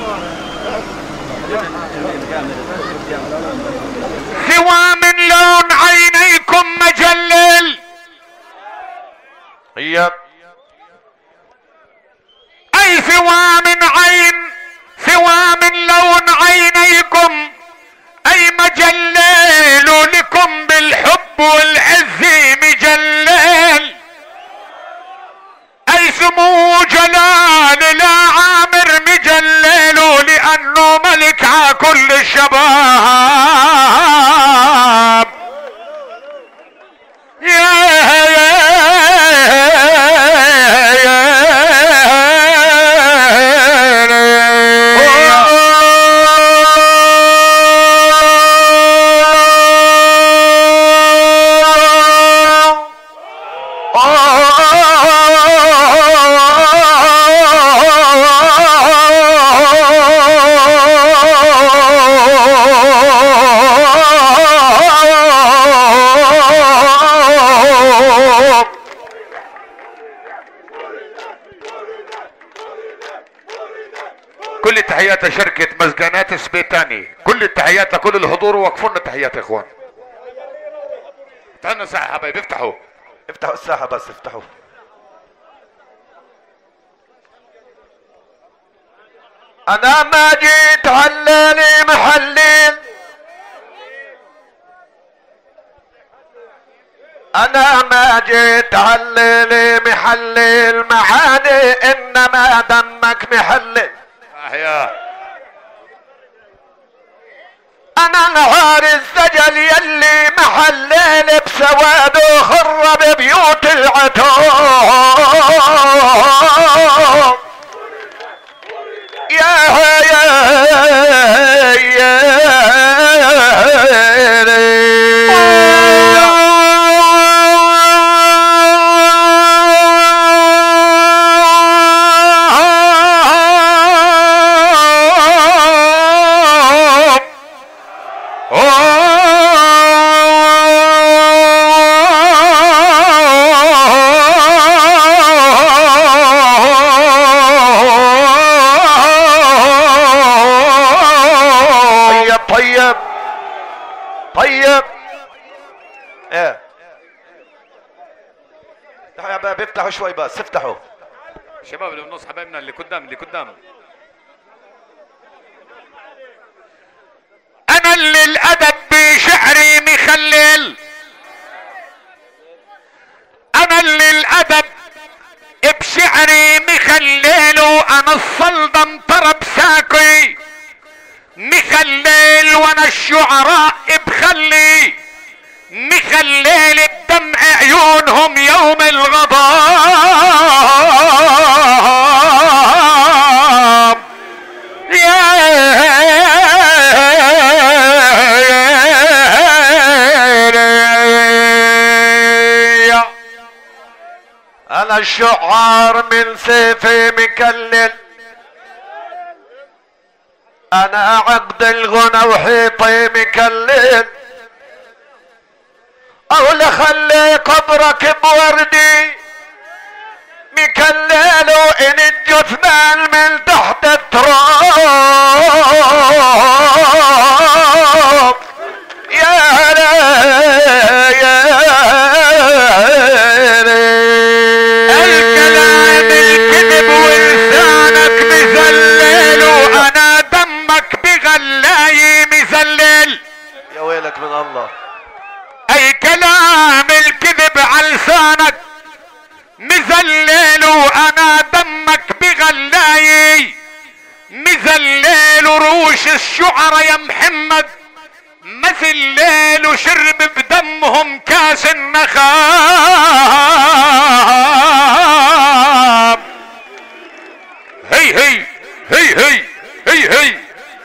سوى من لون عينيكم مجلل. طيب اي سوى من لون عينيكم اي مجلل لكم بالحب والعز مجلل. اي سمو جلال لا عامر مجلل لانه ملك ع كل الشباب. كل تحيات شركة مسجنات سبيتاني، كل التحيات لكل الحضور، ووقفوا لنا تحيات يا اخوان. استنوا ساعة حبايبي، افتحوا الساحة بس افتحوا. انا ما جيت علالي محلين، انا ما جيت علالي محلل معاني، انما دمك محلل. انا نهار الزجل يلي محلل بسواده خرب بيوت العتوب. طيب ايه افتحوا يا باب، افتحوا شوي بس، افتحوا شباب اللي بالنص، حبايبنا اللي قدام انا اللي الادب بشعري مخلل، انا اللي الادب بشعري مخلل، وانا الصلدم طرب ساقي مخلل، وانا الشعراء بخلي مخلل بدمع عيونهم يوم الغضب. انا الشعار من سيفي مكلل، انا عقد الغنى وحيطي مكلل، اقول خلي قبرك بوردي مكلل، وان الجثمان من تحت التراب. يا الكلام الكذب ولسانك مذلل، وانا دمك بغلاي مذلل. يا ويلك من الله. اي كلام الكذب على لسانك مذلل، وانا دمك بغلاي مذلل، روش الشعراء يا محمد مذلل، وشرب بدمهم كاس النخام. هي هي هي هي هي هي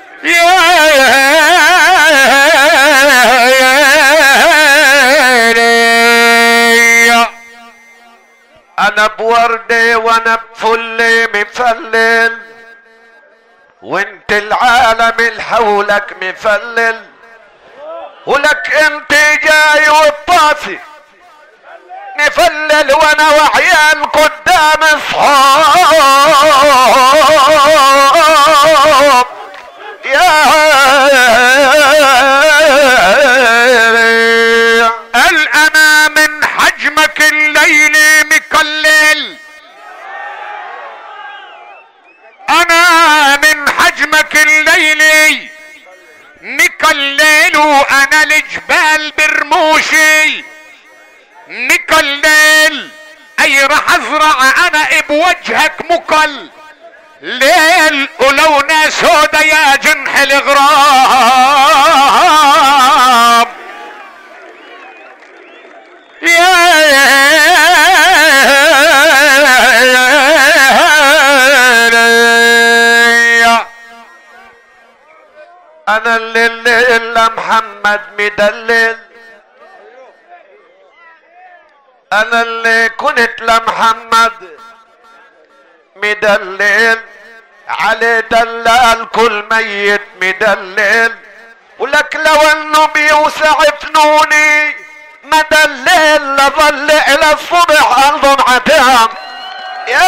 يا انا بوردي وانا بفل مفلل، وانت العالم الحولك مفلل، ولك انت جاي والطاسي مفلل، وانا وعيال قدام اصحاب. نجمك الليلي مكلل وانا الجبال برموشي مكلل اي راح ازرع انا بوجهك مكل ليل ولو ناس هودا يا جنح الغراب يا انا اللي محمد مدلل انا اللي كنت لمحمد مدلل علي دلال كل ميت مدلل ولك لو انه بيوسع فنوني مدلل لظل الى الصبح انظم عتام يا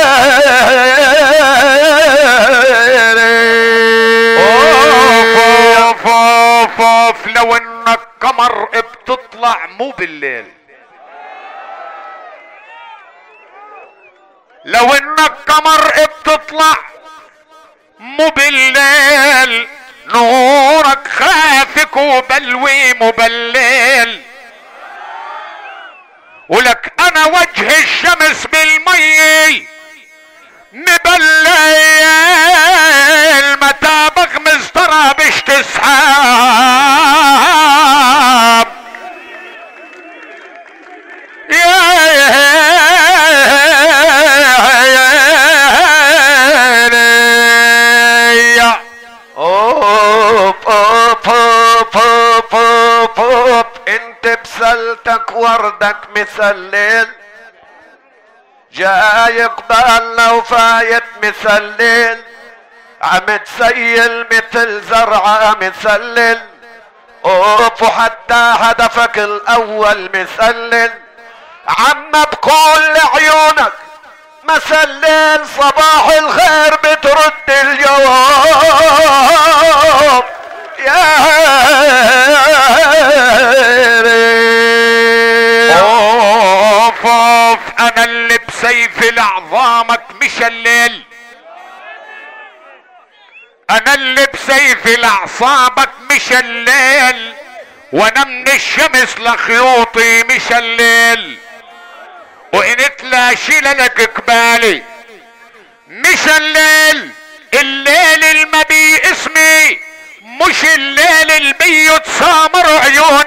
اوف اوف اوف لو انك قمر بتطلع مو بالليل لو انك قمر بتطلع مو بالليل نورك خافك وبلوي مبلل ولك انا وجه الشمس بالمي مبلل متى بغمز ترى بشت سحاب انت بسلتك وردك مثلل جاي قبالنا وفايت مثلل عم تسيل مثل زرعة مثلل اوف وحتى هدفك الاول مثلل عم بكل عيونك مثلل صباح الخير بترد الجواب يا اوف اوف انا اللي بسيف لعظامك مشلل انا اللي بسيف لاعصابك مشلل وانا من الشمس لخيوطي مشلل وان تلاشي لك قبالي مشلل الليل المبي اسمي مش الليل البي تسامر عيون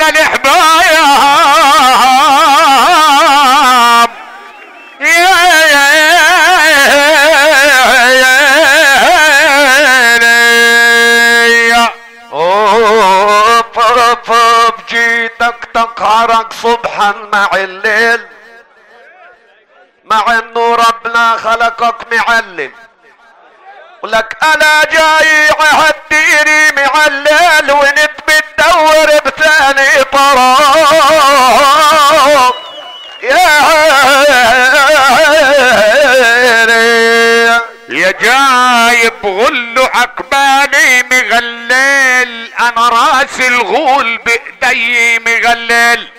الحبايب جيتك تقهرك صبحا مع الليل مع انه ربنا خلقك معلم ولك انا جاي عهديني مع الليل ونت بتدور بثاني طراب يا جايب غلو عقبالي مغلل انا راس الغول بايدي مغلل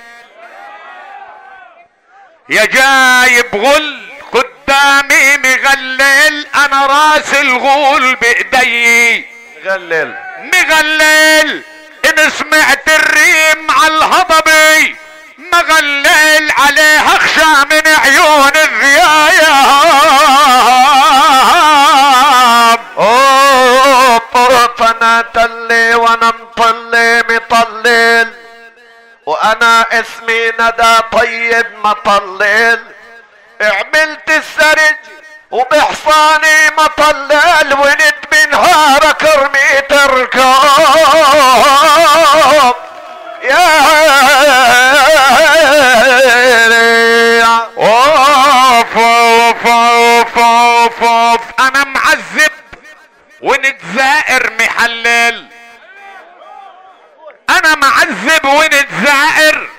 يا جايب غل قدامي مغلل انا راس الغول بايدي مغلل ان سمعت الريم على الهضبي مغلل عليها اخشى من عيون الذياب انا تلي وانا مطلي مطلل وانا اسمي ندى طيب مطلل عملت السرج وبحصاني مطلل ونت بنهارك رميت الركاب يا اوف اوف اوف اوف اوف انا معذب ونتزائر محلل انا معذب ونتزائر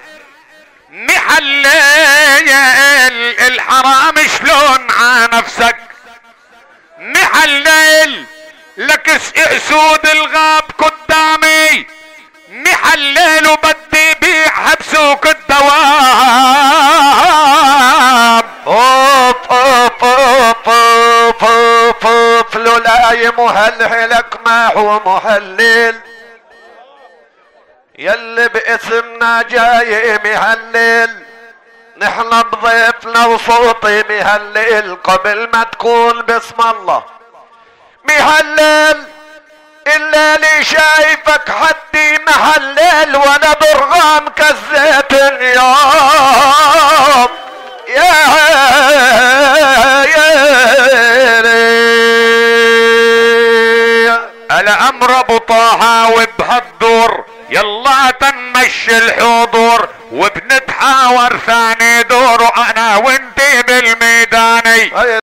محلل الحرام شلون ع نفسك محلل لك اسود الغاب قدامي محلل وبدي بيع بسوق الدواب اوف اوف اوف اوف اوف محلول اي مهلهلك ما هو مهلل، يلي باسمنا جاي مهلل، نحن بضيفنا وصوتي مهلل قبل ما تكون باسم الله مهلل. الليلي شايفك حدي مهلل وانا برغام كالزيت اليوم يا الامر ابو طه وبهالدور يلا تنمشي الحضور وبنتحاور ثاني دور وانا وانتي بالميداني.